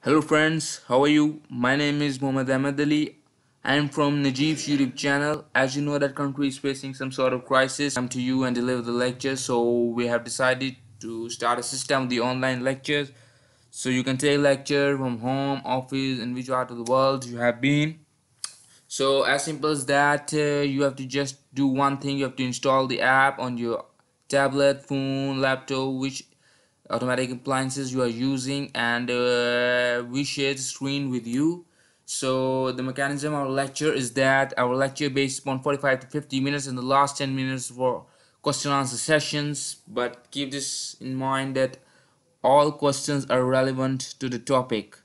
Hello friends, how are you? My name is Mohammad Ahmed Ali. I am from Najeebs YouTube channel. As you know that country is facing some sort of crisis. I come to you and deliver the lecture, so we have decided to start a system of the online lectures. So you can take lecture from home, office, in which part of the world you have been. So as simple as that, you have to just do one thing. You have to install the app on your tablet, phone, laptop, which automatic appliances you are using, and we share the screen with you. So the mechanism of our lecture is that our lecture based upon 45 to 50 minutes, and the last 10 minutes for question answer sessions. But keep this in mind that all questions are relevant to the topic.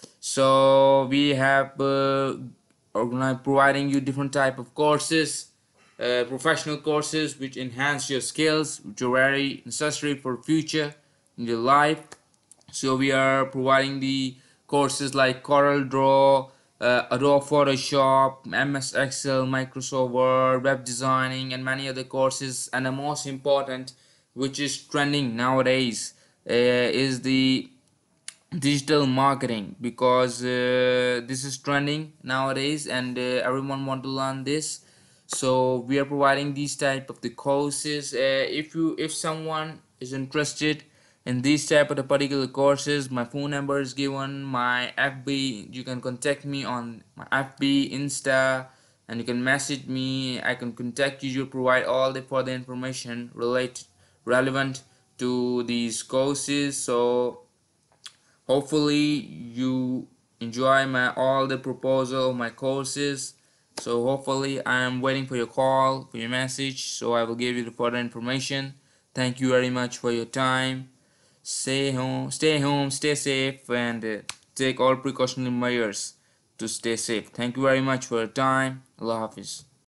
So we have providing you different type of courses, professional courses which enhance your skills, which are very necessary for future in your life. So we are providing the courses like Corel Draw, Adobe Photoshop, MS Excel, Microsoft Word, web designing, and many other courses. And the most important, which is trending nowadays, is the digital marketing, because this is trending nowadays, and everyone want to learn this. So we are providing these type of the courses. If someone is interested in these type of the particular courses, my phone number is given, my FB, you can contact me on my FB, Insta, and you can message me. I can contact you to provide all the further information relevant to these courses. So hopefully you enjoy my all the proposal of my courses. So hopefully I am waiting for your call, for your message, so I will give you the further information. Thank you very much for your time. Stay home, stay safe, and take all precautionary measures to stay safe. Thank you very much for your time. Allah Hafiz.